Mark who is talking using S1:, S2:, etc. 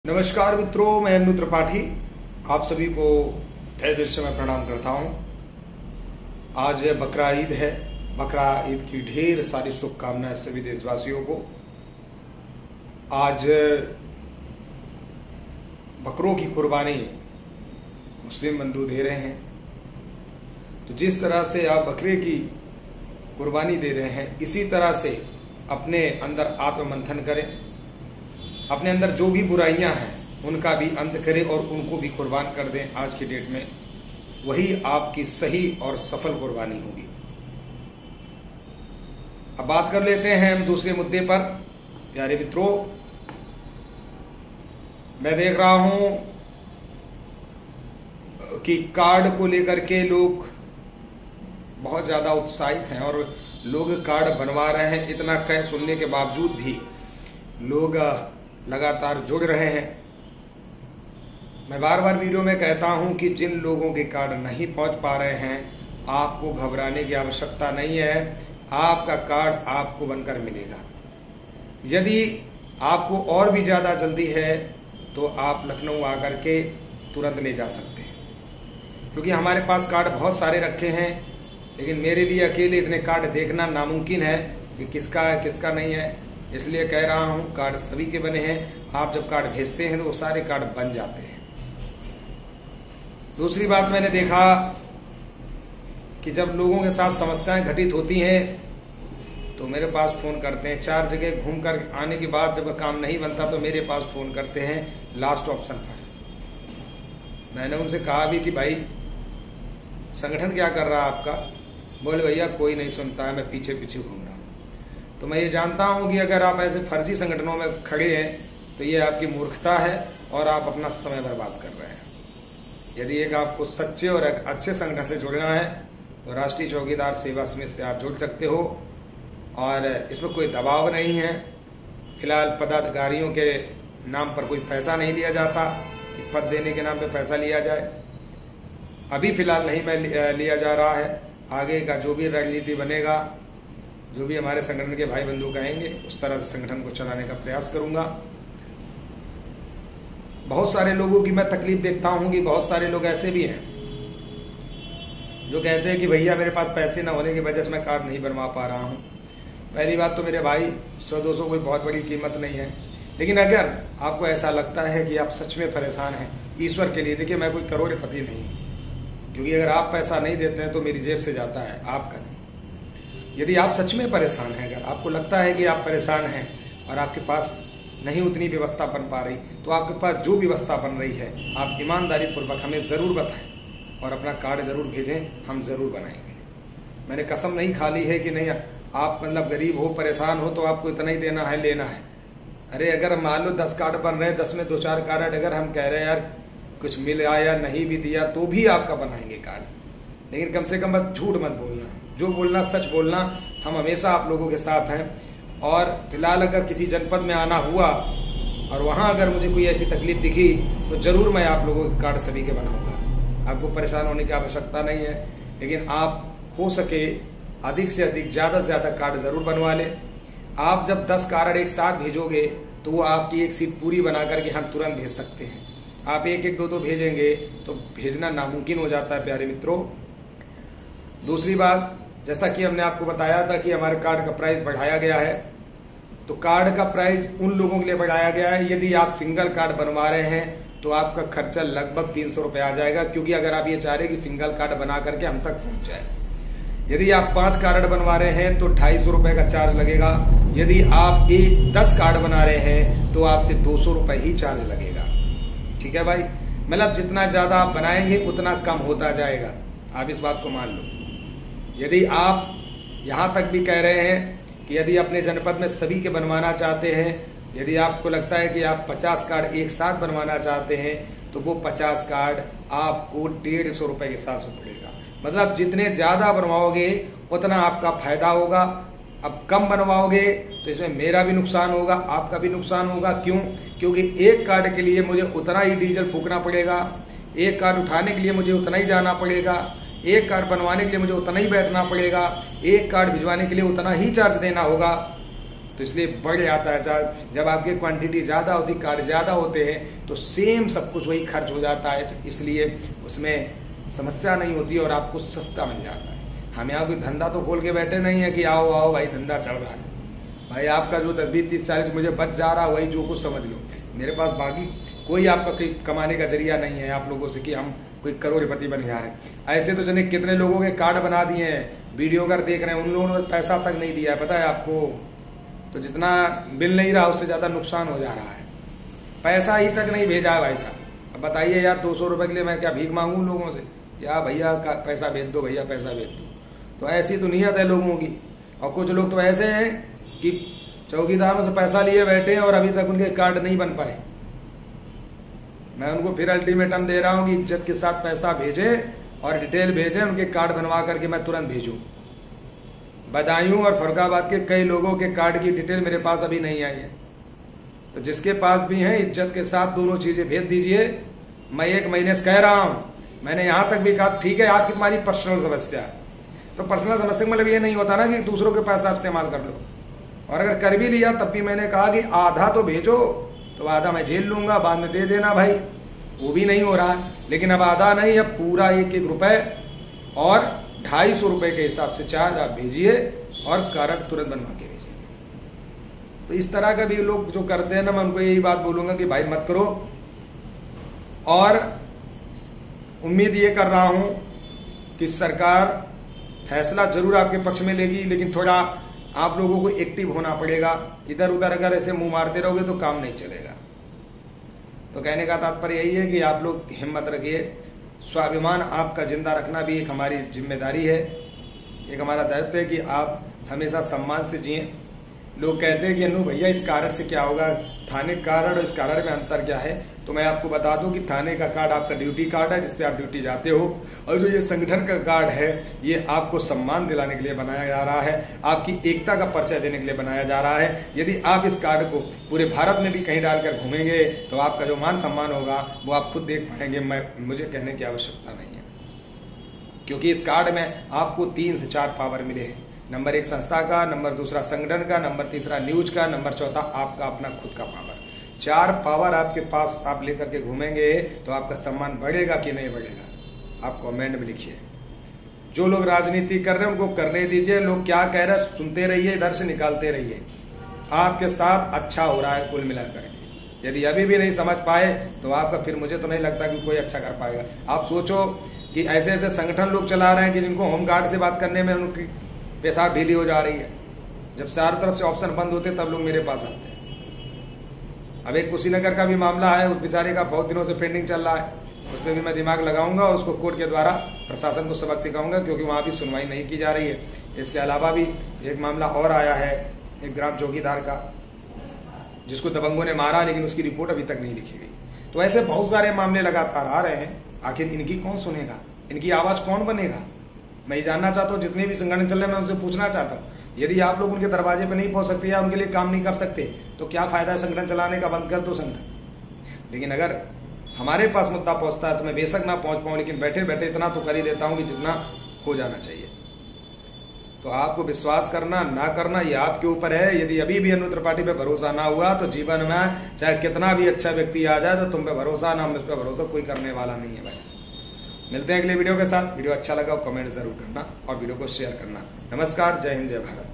S1: नमस्कार मित्रों, मैं अनु त्रिपाठी आप सभी को तहे दिल से मैं प्रणाम करता हूं। आज बकरा ईद है। बकरा ईद की ढेर सारी शुभकामनाएं सभी देशवासियों को। आज बकरों की कुर्बानी मुस्लिम बंधु दे रहे हैं, तो जिस तरह से आप बकरे की कुर्बानी दे रहे हैं, इसी तरह से अपने अंदर आत्ममंथन करें। अपने अंदर जो भी बुराइयां हैं उनका भी अंत करें और उनको भी कुर्बान कर दें। आज की डेट में वही आपकी सही और सफल कुर्बानी होगी। अब बात कर लेते हैं हम दूसरे मुद्दे पर। प्यारे मित्रों, मैं देख रहा हूं कि कार्ड को लेकर के लोग बहुत ज्यादा उत्साहित हैं और लोग कार्ड बनवा रहे हैं। इतना कह सुनने के बावजूद भी लोग लगातार जुड़ रहे हैं। मैं बार बार वीडियो में कहता हूं कि जिन लोगों के कार्ड नहीं पहुंच पा रहे हैं, आपको घबराने की आवश्यकता नहीं है। आपका कार्ड आपको बनकर मिलेगा। यदि आपको और भी ज्यादा जल्दी है तो आप लखनऊ आकर के तुरंत ले जा सकते हैं, क्योंकि हमारे पास कार्ड बहुत सारे रखे हैं, लेकिन मेरे लिए अकेले इतने कार्ड देखना नामुमकिन है कि किसका है किसका नहीं है। इसलिए कह रहा हूं, कार्ड सभी के बने हैं। आप जब कार्ड भेजते हैं तो वो सारे कार्ड बन जाते हैं। दूसरी बात, मैंने देखा कि जब लोगों के साथ समस्याएं घटित होती हैं तो मेरे पास फोन करते हैं। 4 जगह घूमकर आने के बाद जब काम नहीं बनता तो मेरे पास फोन करते हैं लास्ट ऑप्शन पर। मैंने उनसे कहा भी कि भाई संगठन क्या कर रहा है आपका? बोले भैया कोई नहीं सुनता है, मैं पीछे पीछे घूम रहा हूं। तो मैं ये जानता हूं कि अगर आप ऐसे फर्जी संगठनों में खड़े हैं तो ये आपकी मूर्खता है और आप अपना समय बर्बाद कर रहे हैं। यदि एक आपको सच्चे और एक अच्छे संगठन से जुड़ना है तो राष्ट्रीय चौकीदार सेवा समिति से आप जुड़ सकते हो, और इसमें कोई दबाव नहीं है। फिलहाल पदाधिकारियों के नाम पर कोई पैसा नहीं लिया जाता कि पद देने के नाम पर पैसा लिया जाए। अभी फिलहाल नहीं लिया जा रहा है। आगे का जो भी रणनीति बनेगा, जो भी हमारे संगठन के भाई बंधु कहेंगे, उस तरह से संगठन को चलाने का प्रयास करूंगा। बहुत सारे लोगों की मैं तकलीफ देखता हूं कि बहुत सारे लोग ऐसे भी हैं जो कहते हैं कि भैया मेरे पास पैसे न होने की वजह से मैं कार्ड नहीं बनवा पा रहा हूं। पहली बात तो मेरे भाई, 100-200 कोई बहुत बड़ी कीमत नहीं है, लेकिन अगर आपको ऐसा लगता है कि आप सच में परेशान हैं ईश्वर के लिए, देखिए मैं कोई करोड़पति नहीं, क्योंकि अगर आप पैसा नहीं देते हैं तो मेरी जेब से जाता है, आपका नहीं। यदि आप सच में परेशान हैं, अगर आपको लगता है कि आप परेशान हैं और आपके पास नहीं उतनी व्यवस्था बन पा रही, तो आपके पास जो व्यवस्था बन रही है आप ईमानदारी पूर्वक हमें जरूर बताएं और अपना कार्ड जरूर भेजें, हम जरूर बनाएंगे। मैंने कसम नहीं खा ली है कि नहीं आप मतलब गरीब हो, परेशान हो तो आपको इतना ही देना है, लेना है। अरे अगर मान लो 10 कार्ड बन रहे हैं, 10 में 2-4 कार्ड अगर हम कह रहे हैं यार कुछ मिला या नहीं भी दिया तो भी आपका बनाएंगे कार्ड। लेकिन कम से कम बस झूठ मत बोलना, जो बोलना सच बोलना। हम हमेशा आप लोगों के साथ हैं। और फिलहाल अगर किसी जनपद में आना हुआ और वहां अगर मुझे कोई ऐसी तकलीफ दिखी तो जरूर मैं आप लोगों के कार्ड सभी के बनाऊंगा। आपको परेशान होने की आवश्यकता नहीं है, लेकिन आप हो सके अधिक से अधिक, ज्यादा से ज्यादा कार्ड जरूर बनवा लें। आप जब 10 कार्ड एक साथ भेजोगे तो वो आपकी एक सीट पूरी बना करके हम तुरंत भेज सकते हैं। आप 1-1, 2-2 भेजेंगे तो भेजना नामुमकिन हो जाता है प्यारे मित्रों। दूसरी बात, जैसा कि हमने आपको बताया था कि हमारे कार्ड का प्राइस बढ़ाया गया है, तो कार्ड का प्राइस उन लोगों के लिए बढ़ाया गया है, यदि आप सिंगल कार्ड बनवा रहे हैं तो आपका खर्चा लगभग 300 रुपए आ जाएगा, क्योंकि अगर आप ये चाह रहे हैं कि सिंगल कार्ड बना करके हम तक पहुंच जाए। यदि आप 5 कार्ड बनवा रहे हैं तो 250 रुपए का चार्ज लगेगा। यदि आप 10 कार्ड बना रहे हैं तो आपसे 200 रुपए ही चार्ज लगेगा। ठीक है भाई, मतलब जितना ज्यादा आप बनाएंगे उतना कम होता जाएगा, आप इस बात को मान लो। यदि आप यहां तक भी कह रहे हैं कि यदि अपने जनपद में सभी के बनवाना चाहते हैं, यदि आपको लगता है कि आप 50 कार्ड एक साथ बनवाना चाहते हैं, तो वो 50 कार्ड आपको 150 रुपए के हिसाब से पड़ेगा। मतलब जितने ज्यादा बनवाओगे उतना आपका फायदा होगा। अब कम बनवाओगे तो इसमें मेरा भी नुकसान होगा, आपका भी नुकसान होगा। क्यों? क्योंकि एक कार्ड के लिए मुझे उतना ही डीजल फूकना पड़ेगा, एक कार्ड उठाने के लिए मुझे उतना ही जाना पड़ेगा, एक कार्ड बनवाने के लिए मुझे उतना ही बैठना पड़ेगा, एक कार्ड भिजवाने के लिए उतना ही चार्ज देना होगा। तो इसलिए बढ़ जाता है। जब आपकी क्वांटिटी ज्यादा होती, कार्ड ज्यादा होते हैं तो सेम सब कुछ वही खर्च हो जाता है, तो इसलिए उसमें समस्या नहीं होती और आपको सस्ता मिल जाता है। हम यहाँ कोई धंधा तो खोल के बैठे नहीं है कि आओ आओ भाई धंधा चल रहा है, भाई आपका जो 10, 20, 30, 40 मुझे बच जा रहा है वही जो कुछ समझ लो। मेरे पास बाकी कोई आपका कोई कमाने का जरिया नहीं है आप लोगों से कि हम कोई करोड़पति बन जा रहे हैं। ऐसे तो जने कितने लोगों के कार्ड बना दिए हैं, वीडियो कर देख रहे हैं, उन लोगों ने पैसा तक नहीं दिया है, पता है आपको। तो जितना बिल नहीं रहा उससे ज्यादा नुकसान हो जा रहा है, पैसा ही तक नहीं भेजा है भाई साहब। अब बताइए यार 200 रुपए के लिए मैं क्या भीख मांगू लोगों से, या भैया पैसा भेज दो, भैया पैसा भेज दो। तो ऐसी तो नीयत है लोगों की। और कुछ लोग तो ऐसे हैं कि चौकीदारों से पैसा लिए बैठे हैं और अभी तक उनके कार्ड नहीं बन पाए। मैं उनको फिर अल्टीमेटम दे रहा हूं कि इज्जत के साथ पैसा भेजें और डिटेल भेजें, उनके कार्ड बनवा करके मैं तुरंत भेजूं। बदायूं और फरुखाबाद के कई लोगों के कार्ड की डिटेल मेरे पास अभी नहीं आई है, तो जिसके पास भी है इज्जत के साथ दोनों चीजें भेज दीजिए। मैं 1 महीने से कह रहा हूं, मैंने यहां तक भी कहा ठीक है आपकी तुम्हारी पर्सनल समस्या है, तो पर्सनल समस्या मतलब ये नहीं होता ना कि दूसरों के पैसा इस्तेमाल कर लो। और अगर कर भी लिया तब भी मैंने कहा कि आधा तो भेजो, तो आधा मैं झेल लूंगा, बाद में दे देना भाई। वो भी नहीं हो रहा है, लेकिन अब आधा नहीं, अब पूरा 1-1 रुपए और 250 रुपए के हिसाब से चार्ज आप भेजिए और कार्ड तुरंत बनवा के भेजिए। तो इस तरह का भी लोग जो करते हैं ना, मैं उनको यही बात बोलूंगा कि भाई मत करो। और उम्मीद ये कर रहा हूं कि सरकार फैसला जरूर आपके पक्ष में लेगी, लेकिन थोड़ा आप लोगों को एक्टिव होना पड़ेगा। इधर उधर अगर ऐसे मुंह मारते रहोगे तो काम नहीं चलेगा। तो कहने का तात्पर्य यही है कि आप लोग हिम्मत रखिए। स्वाभिमान आपका जिंदा रखना भी एक हमारी जिम्मेदारी है, एक हमारा दायित्व है कि आप हमेशा सम्मान से जिए। लोग कहते हैं कि अनु भैया इस कार्ड से क्या होगा, थाने कार्ड और इस कार्ड में अंतर क्या है। तो मैं आपको बता दूं कि थाने का कार्ड आपका ड्यूटी कार्ड है, जिससे आप ड्यूटी जाते हो, और जो ये संगठन का कार्ड है ये आपको सम्मान दिलाने के लिए बनाया जा रहा है, आपकी एकता का परिचय देने के लिए बनाया जा रहा है। यदि आप इस कार्ड को पूरे भारत में भी कहीं डालकर घूमेंगे तो आपका जो मान सम्मान होगा वो आप खुद देख पाएंगे। मुझे कहने की आवश्यकता नहीं है, क्योंकि इस कार्ड में आपको 3 से 4 पावर मिले हैं। नंबर 1 संस्था का, नंबर 2 संगठन का, नंबर 3 न्यूज का, नंबर 4 आपका अपना खुद का पावर। 4 पावर आपके पास आप लेकर के घूमेंगे तो आपका सम्मान बढ़ेगा कि नहीं बढ़ेगा, आप कमेंट में लिखिए। जो लोग राजनीति कर रहे हैं उनको करने दीजिए, लोग क्या कह रहे हैं सुनते रहिए, इधर से निकालते रहिए। आपके साथ अच्छा हो रहा है कुल मिलाकर। यदि अभी भी नहीं समझ पाए तो आपका फिर मुझे तो नहीं लगता कि कोई अच्छा कर पाएगा। आप सोचो कि ऐसे ऐसे संगठन लोग चला रहे हैं कि जिनको होमगार्ड से बात करने में उनकी पेशाब ढीली हो जा रही है। जब चारों तरफ से ऑप्शन बंद होते तब लोग मेरे पास आते हैं। अब एक कुशीनगर का भी मामला है, उस बेचारे का बहुत दिनों से पेंडिंग चल रहा है, उस पर भी मैं दिमाग लगाऊंगा और उसको कोर्ट के द्वारा प्रशासन को सबक सिखाऊंगा, क्योंकि वहां भी सुनवाई नहीं की जा रही है। इसके अलावा भी एक मामला और आया है एक ग्राम चौकीदार का, जिसको दबंगों ने मारा, लेकिन उसकी रिपोर्ट अभी तक नहीं लिखी गई। तो ऐसे बहुत सारे मामले लगातार आ रहे हैं। आखिर इनकी कौन सुनेगा, इनकी आवाज कौन बनेगा? मैं ये जानना चाहता हूँ। जितने भी संगठन चल रहे हैं मैं उनसे पूछना चाहता हूँ, यदि आप लोग उनके दरवाजे पे नहीं पहुंच सकते या उनके लिए काम नहीं कर सकते तो क्या फायदा है संगठन चलाने का? बंद कर दो संगठन। लेकिन अगर हमारे पास मुद्दा पहुंचता है तो मैं बेशक ना पहुंच पाऊं, लेकिन बैठे बैठे इतना तो कर ही देता हूं कि जितना हो जाना चाहिए। तो आपको विश्वास करना ना करना ये आपके ऊपर है। यदि अभी भी अनु त्रिपाठी पे भरोसा ना हुआ तो जीवन में चाहे कितना भी अच्छा व्यक्ति आ जाए तो तुम पे भरोसा ना, मुझ पे भरोसा कोई करने वाला नहीं है भाई। मिलते हैं अगले वीडियो के साथ। वीडियो अच्छा लगा कमेंट जरूर करना और वीडियो को शेयर करना। नमस्कार, जय हिंद, जय भारत।